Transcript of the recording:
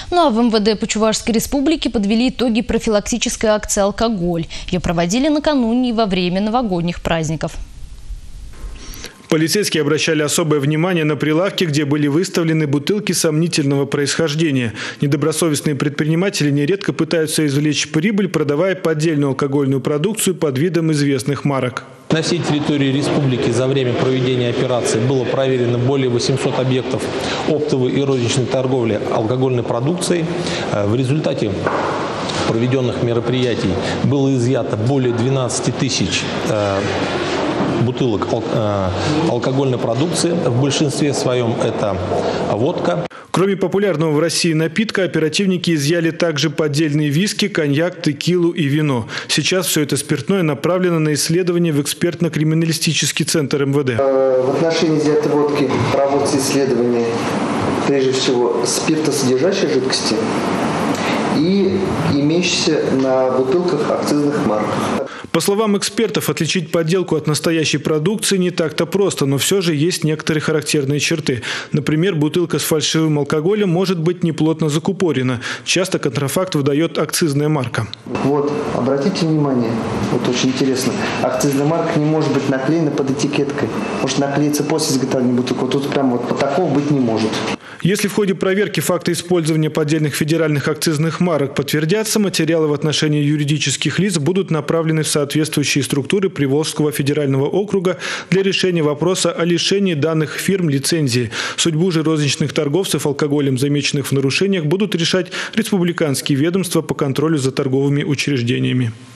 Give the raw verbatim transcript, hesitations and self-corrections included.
Ну а в эм вэ дэ по Чувашской республике подвели итоги профилактической акции «Алкоголь». Ее проводили накануне и во время новогодних праздников. Полицейские обращали особое внимание на прилавки, где были выставлены бутылки сомнительного происхождения. Недобросовестные предприниматели нередко пытаются извлечь прибыль, продавая поддельную алкогольную продукцию под видом известных марок. На всей территории республики за время проведения операции было проверено более восьмисот объектов оптовой и розничной торговли алкогольной продукцией. В результате проведенных мероприятий было изъято более двенадцати тысяч бутылок алкогольной продукции. В большинстве своем это водка. Кроме популярного в России напитка, оперативники изъяли также поддельные виски, коньяк, текилу и вино. Сейчас все это спиртное направлено на исследование в экспертно-криминалистический центр эм вэ дэ. В отношении изъятой водки проводятся исследования, прежде всего, спиртосодержащей жидкости и имеющейся на бутылках акцизных марок. По словам экспертов, отличить подделку от настоящей продукции не так-то просто, но все же есть некоторые характерные черты. Например, бутылка с фальшивым алкоголем может быть неплотно закупорена. Часто контрафакт выдает акцизная марка. Вот, обратите внимание, вот очень интересно, акцизная марка не может быть наклеена под этикеткой. Может наклеиться после изготовления бутылки. Вот тут прям вот такого быть не может. Если в ходе проверки факты использования поддельных федеральных акцизных марок подтвердятся, материалы в отношении юридических лиц будут направлены в соответствующие структуры Приволжского федерального округа для решения вопроса о лишении данных фирм лицензии. Судьбу же розничных торговцев алкоголем, замеченных в нарушениях, будут решать республиканские ведомства по контролю за торговыми учреждениями.